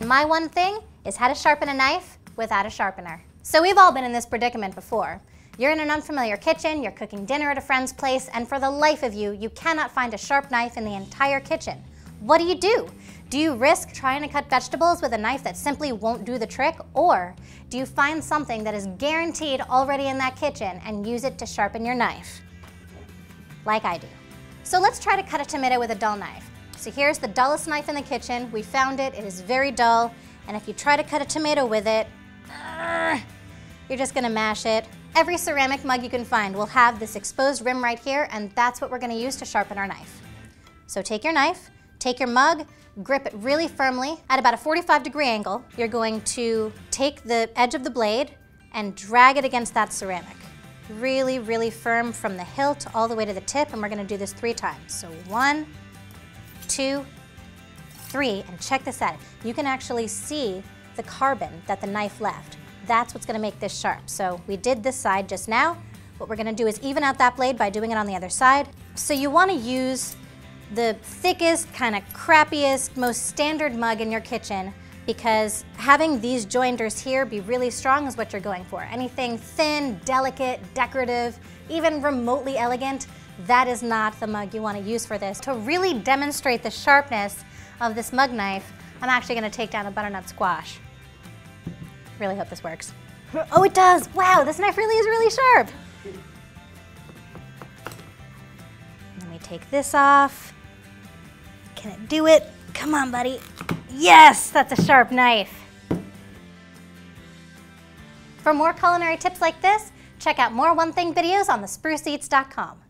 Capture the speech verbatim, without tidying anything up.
my one thing is how to sharpen a knife without a sharpener. So we've all been in this predicament before. You're in an unfamiliar kitchen, you're cooking dinner at a friend's place, and for the life of you, you cannot find a sharp knife in the entire kitchen. What do you do? Do you risk trying to cut vegetables with a knife that simply won't do the trick? Or do you find something that is guaranteed already in that kitchen and use it to sharpen your knife? Like I do. So let's try to cut a tomato with a dull knife. So here's the dullest knife in the kitchen. We found it, it is very dull, and if you try to cut a tomato with it, uh, you're just gonna mash it. Every ceramic mug you can find will have this exposed rim right here, and that's what we're gonna use to sharpen our knife. So take your knife, take your mug, grip it really firmly at about a forty-five degree angle. You're going to take the edge of the blade and drag it against that ceramic. Really, really firm from the hilt all the way to the tip, and we're gonna do this three times. So one, two, three, and check this out. You can actually see the carbon that the knife left. That's what's gonna make this sharp. So we did this side just now. What we're gonna do is even out that blade by doing it on the other side. So you wanna use the thickest, kind of crappiest, most standard mug in your kitchen, because having these joinders here be really strong is what you're going for. Anything thin, delicate, decorative, even remotely elegant, that is not the mug you want to use for this. To really demonstrate the sharpness of this mug knife, I'm actually going to take down a butternut squash. Really hope this works. Oh, it does! Wow, this knife really is really sharp! Let me take this off. Can it do it? Come on, buddy. Yes, that's a sharp knife. For more culinary tips like this, check out more One Thing videos on the spruce eats dot com.